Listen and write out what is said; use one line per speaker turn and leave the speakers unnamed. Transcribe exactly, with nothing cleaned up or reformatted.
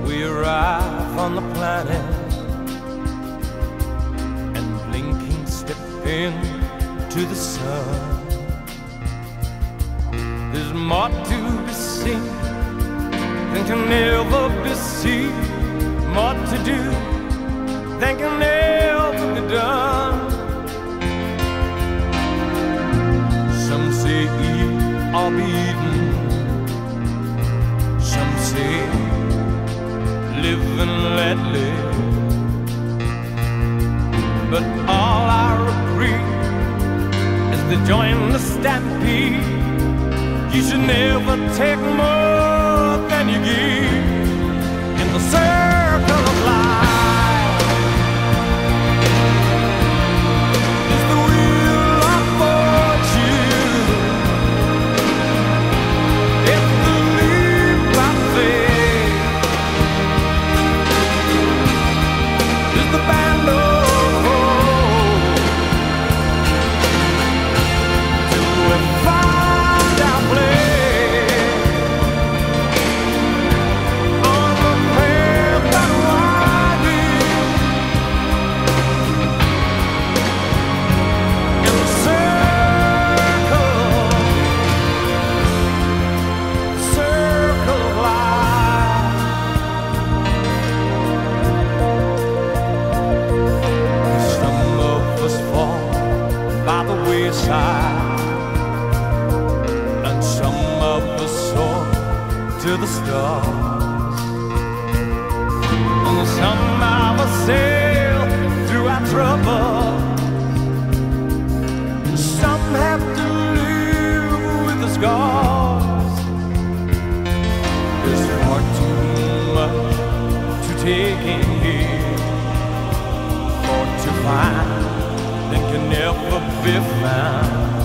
we arrive on the planet and blinking step into the sun. There's more to be seen than can ever be seen, more to do than can ever be done. Some say eat or be eaten, some say live and let live, but all I agree is to join the stampede. You should never take more than you give in the circle of life. It's the wheel of fortune, it's the leap of faith, it's the band of hope till we find our place. And some of us soar to the stars, and some of us sail through our trouble. Some have to live with the scars. There's far too much to take in here, or to find that can never be found.